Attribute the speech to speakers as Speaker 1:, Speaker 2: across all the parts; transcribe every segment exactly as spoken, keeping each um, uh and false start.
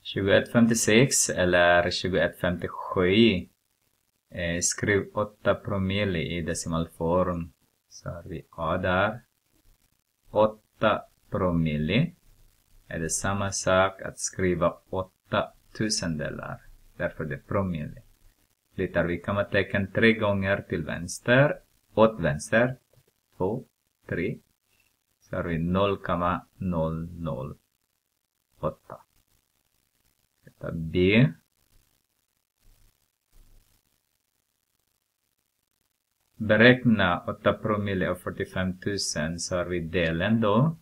Speaker 1: tjugoett femtiosex eller tjugoett femtiosju. Eh, skriv åtta promille i decimalform. Så har vi A där. åtta promille är det samma sak att skriva åtta tusendelar. Därför det är promille. Flyttar vi kommatecken tre gånger till vänster. Åt vänster. två, tre. Så har vi noll komma noll noll åtta. Detta B. Beräkna åtta promille av fyrtiofem tusen, så har vi delen då.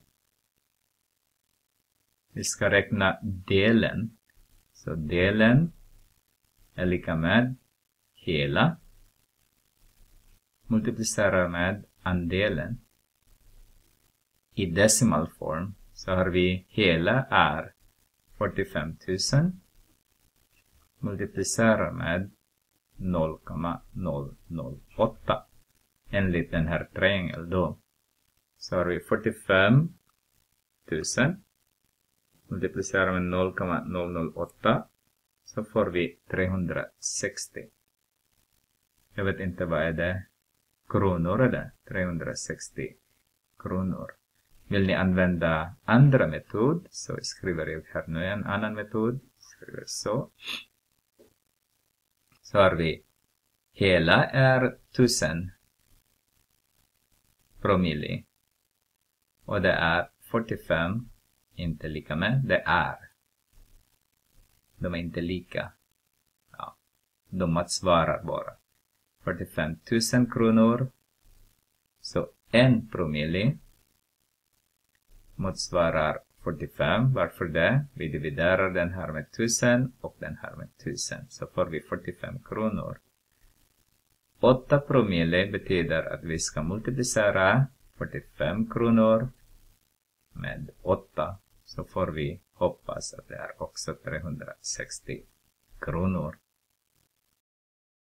Speaker 1: Vi ska räkna delen. Så delen är lika med hela. Multiplicerar med andelen. I decimalform så har vi hela är fyrtiofem tusen. Multiplicerar med noll komma noll noll åtta. Enligt den här triangeln då. Så har vi fyrtiofem tusen. Multiplicerar med noll komma noll noll åtta. Så får vi trehundrasextio. Jag vet inte vad är det. Kronor är det. trehundrasextio kronor. Vill ni använda andra metod, så skriver jag här nu en annan metod. Skriver så. Så har vi hela är tusen promille. Och det är fyrtiofem, inte lika med, det är. De är inte lika. Ja, de motsvarar bara. fyrtiofem tusen kronor. Så en promille motsvarar fyrtiofem. Varför det? Vi dividerar den här med tusen och den här med tusen. Så får vi fyrtiofem kronor. åtta promille betyder att vi ska multiplicera fyrtiofem kronor med åtta. Så får vi hoppas att det är också trehundrasextio kronor.